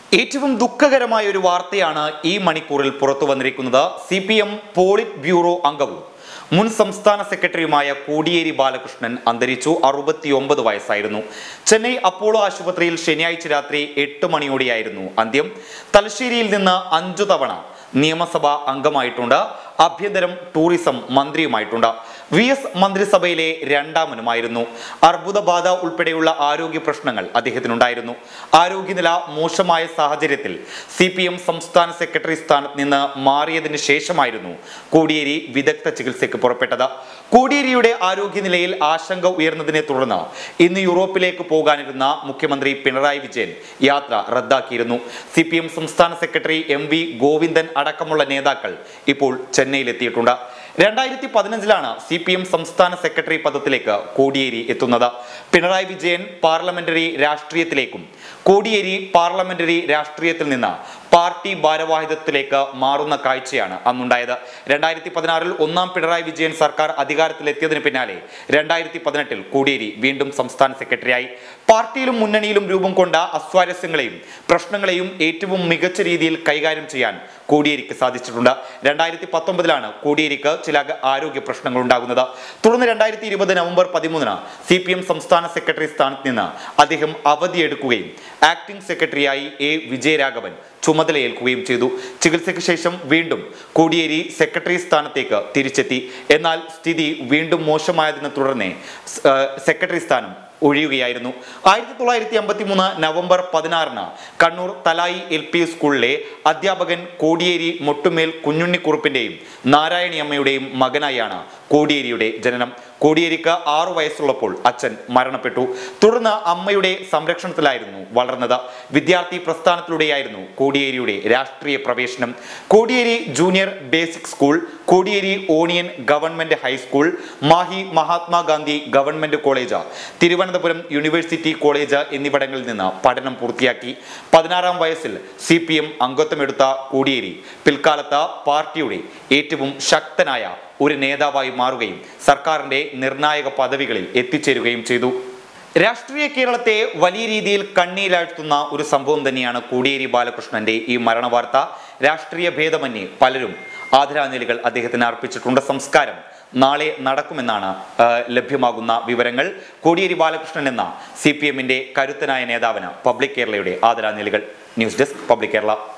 ഏറ്റവും ദുഃഖകരമായ ഒരു വാർത്തയാണ് ഈ മണിക്കൂറിൽ പുറത്തു വന്നിരിക്കുന്നത്. CPM പോളിറ്റ് ബ്യൂറോ അംഗവും മുൻ സംസ്ഥാന സെക്രട്ടറിയുമായ കോടിയേരി ബാലകൃഷ്ണൻ അന്തരിച്ചു. 69 വയസ്സായിരുന്നു. ചെന്നൈ അപ്പോളോ ആശുപത്രിയിൽ ശനിയാഴ്ച രാത്രി 8 മണിയോടെയായിരുന്നു അന്ത്യം. തലശ്ശേരിയിൽ നിന്ന് 5 തവണ നിയമസഭാ അംഗമായിട്ടുണ്ട്. ആഭ്യന്തരം ടൂറിസം മന്ത്രിയുമായിട്ടുണ്ട്. VS മന്ത്രിസഭയിലെ രണ്ടാമനുമായിരുന്നു. അർബുദബാധ ഉൾപ്പെടെയുള്ള ആരോഗ്യ പ്രശ്നങ്ങൾ അദ്ദേഹത്തിനുണ്ടായിരുന്നു. ആരോഗ്യനില മോശമായ സാഹചര്യത്തിൽ CPM സംസ്ഥാന സെക്രട്ടറി സ്ഥാനത്ത് നിന്ന് മാറിയതിന് ശേഷമായിരുന്നു കോടിയേരി വിദഗ്ധ ചികിത്സയ്ക്ക് പുറപ്പെട്ടത്. കോടിയേരിയുടെ ആരോഗ്യനിലയിൽ ആശങ്ക ഉയർന്നതിനെ തുടർന്ന് ഇന്ന് യൂറോപ്പിലേക്ക് പോകാനിരുന്ന മുഖ്യമന്ത്രി പിണറായി വിജയൻ യാത്ര റദ്ദാക്കിയിരുന്നു. CPM സംസ്ഥാന സെക്രട്ടറി MV ഗോവിന്ദൻ അടക്കമുള്ള നേതാക്കൾ ഇപ്പോൾ ചെന്നൈയിലെത്തിയിട്ടുണ്ട്. 2015 CPM സംസ്ഥാന സെക്രട്ടറി പദത്തിലേക്ക് കോടിയേരി എത്തുന്നത്. പിണറായി വിജയൻ പാർലമെന്ററി രാഷ്ട്രീയത്തിലേക്കും കോടിയേരി പാർലമെന്ററി രാഷ്ട്രീയത്തിൽ നിന്ന് പാർട്ടി ഭാരവാഹിത്വത്തിലേക്ക് മാറുന്ന കാഴ്ചയാണ് അന്നുണ്ടായത്. 2016 ഒന്നാം പിണറായി വിജയൻ സർക്കാർ അധികാരത്തിലെത്തിയതിന് പിന്നാലെ 2018 കോടിയേരി വീണ്ടും സംസ്ഥാന സെക്രട്ടറിയായി. പാർട്ടിയിലും മുന്നണിയിലും രൂപം കൊണ്ട അസ്വാരസ്യങ്ങളെയും പ്രശ്നങ്ങളെയും ഏറ്റവും മികച്ച രീതിയിൽ കൈകാര്യം ചെയ്യാൻ കോടിയേരിക്ക് സാധിച്ചിട്ടുണ്ട്. 2019 കോടിയേരിക്ക് ചില ആരോഗ്യ പ്രശ്നങ്ങൾ ഉണ്ടാകുന്നത്. തുടർന്ന് 2020 നവംബർ 13 CPM സംസ്ഥാന സെക്രട്ടറി സ്ഥാനത്ത് നിന്ന് അദ്ദേഹം അവധിയെടുക്കുകയും ആക്ടിംഗ് സെക്രട്ടറിയായി A. വിജയരാഘവൻ ചുമതലയേൽക്കുകയും ചെയ്തു. ചികിത്സയ്ക്ക് ശേഷം വീണ്ടും കോടിയേരി സെക്രട്ടറി സ്ഥാനത്തേക്ക് തിരിച്ചെത്തി. എന്നാൽ സ്ഥിതി വീണ്ടും മോശമായതിനെ തുടർന്ന് സെക്രട്ടറി സ്ഥാനം ഒഴിയുകയായിരുന്നു. 1953 നവംബർ 16 കണ്ണൂർ തലായി LP സ്കൂളിലെ അധ്യാപകൻ കോടിയേരി മൊട്ടുമേൽ കുഞ്ഞുണ്ണിക്കുറുപ്പിന്റെയും നാരായണിയമ്മയുടെയും മകനായാണ് കോടിയേരിയുടെ ജനനം. കോടിയേരിക്ക് 6 വയസ്സുള്ളപ്പോൾ അച്ഛൻ മരണപ്പെട്ടു. തുടർന്ന് അമ്മയുടെ സംരക്ഷണത്തിലായിരുന്നു വളർന്നത്. വിദ്യാർത്ഥി പ്രസ്ഥാനത്തിലൂടെയായിരുന്നു കോടിയേരിയുടെ രാഷ്ട്രീയ പ്രവേശനം. Kodiyeri junior basic school, Kodiyeri Oniyan government high school, Mahe Mahatma Gandhi government college, Thiruvananthapuram university college എന്നിവിടങ്ങളിൽ നിന്ന് പഠനം പൂർത്തിയാക്കി. 16-ാം വയസ്സിൽ CPM അംഗത്വമെടുത്ത കോടിയേരി പിൽക്കാലത്ത് പാർട്ടിയുടെ ഏറ്റവും ശക്തനായ ഒരു നേതാവായി മാറുകയും സർക്കാരിന്റെ നിർണായക പദവികളിൽ എത്തിച്ചേരുകയും ചെയ്തു. രാഷ്ട്രീയ കേരളത്തെ വലിയ രീതിയിൽ കണ്ണീരാഴ്ത്തുന്ന ഒരു സംഭവം തന്നെയാണ് കോടിയേരി ബാലകൃഷ്ണന്റെ ഈ മരണവാർത്ത. രാഷ്ട്രീയ ഭേദമന്യേ പലരും ആദരാഞ്ജലികൾ അദ്ദേഹത്തിന് അർപ്പിച്ചിട്ടുണ്ട്. സംസ്കാരം നാളെ നടക്കുമെന്നാണ് ലഭ്യമാകുന്ന വിവരങ്ങൾ. കോടിയേരി ബാലകൃഷ്ണൻ എന്ന CPMന്റെ കരുത്തനായ നേതാവിന് പബ്ലിക് കേരളയുടെ ആദരാഞ്ജലികൾ. News desk public Kerala.